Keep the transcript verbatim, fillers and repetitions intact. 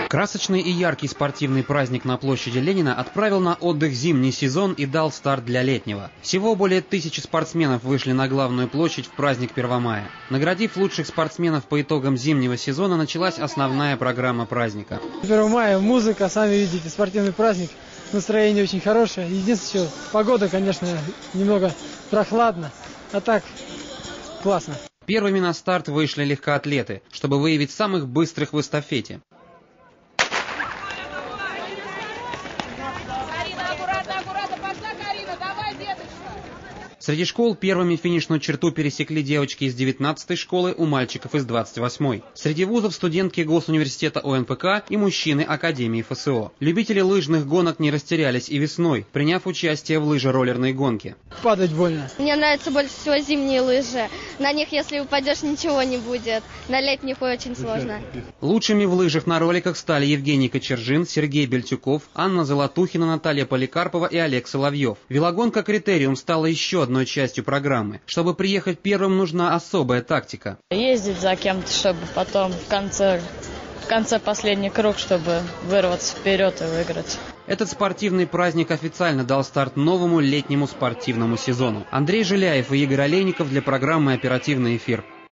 Красочный и яркий спортивный праздник на площади Ленина отправил на отдых зимний сезон и дал старт для летнего. Всего более тысячи спортсменов вышли на главную площадь в праздник Первомая. Наградив лучших спортсменов по итогам зимнего сезона, началась основная программа праздника. Первомая, музыка, сами видите, спортивный праздник. Настроение очень хорошее. Единственное, что погода, конечно, немного прохладно, а так классно. Первыми на старт вышли легкоатлеты, чтобы выявить самых быстрых в эстафете. Среди школ первыми финишную черту пересекли девочки из девятнадцатой школы, у мальчиков из двадцать восьмой. Среди вузов студентки Госуниверситета О Н П К и мужчины Академии Ф С О. Любители лыжных гонок не растерялись и весной, приняв участие в лыжероллерной гонке. Падать больно. Мне нравятся больше всего зимние лыжи. На них, если упадешь, ничего не будет. На летних очень сложно. Лучшими в лыжах на роликах стали Евгений Кочержин, Сергей Бельтюков, Анна Золотухина, Наталья Поликарпова и Олег Соловьев. Велогонка «Критериум» стала еще одной частью программы. Чтобы приехать первым, нужна особая тактика. Ездить за кем-то, чтобы потом в конце, в конце последний круг, чтобы вырваться вперед и выиграть. Этот спортивный праздник официально дал старт новому летнему спортивному сезону. Андрей Жиляев и Игорь Олейников для программы «Оперативный эфир».